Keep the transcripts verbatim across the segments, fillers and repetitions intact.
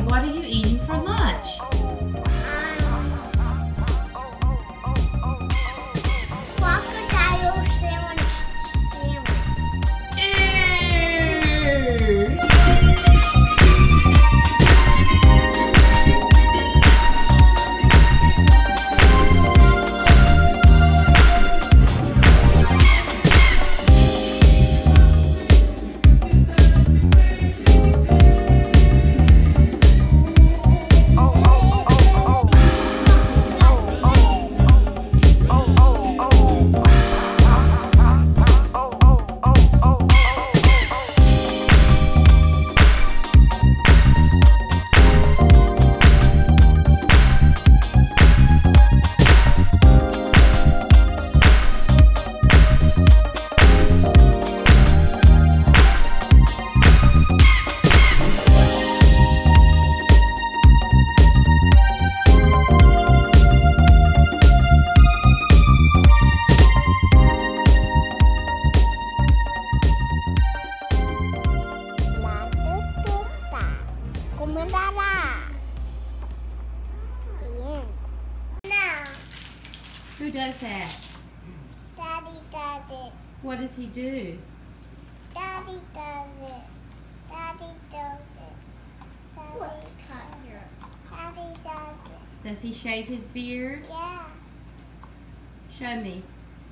What are you eating for lunch? Crocodile sandwich. Sandwich. Ew. Who does that? Daddy does it. What does he do? Daddy does it. Daddy does it. Daddy cut here. Daddy does it. Does he shave his beard? Yeah. Show me.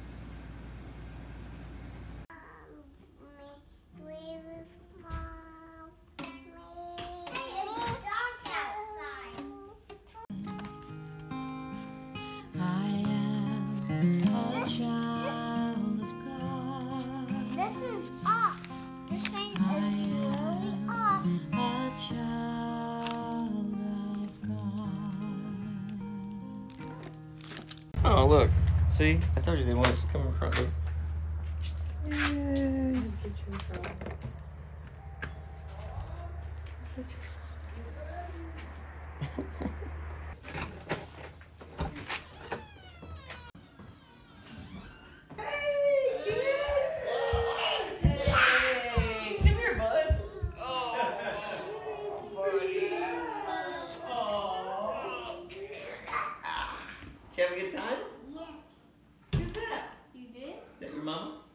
This is off. This thing is really off. Oh, look. See? I told you they want us to come in front of you. Yay. Did you have a good time? Yes. Who's that? You did? Is that your mama?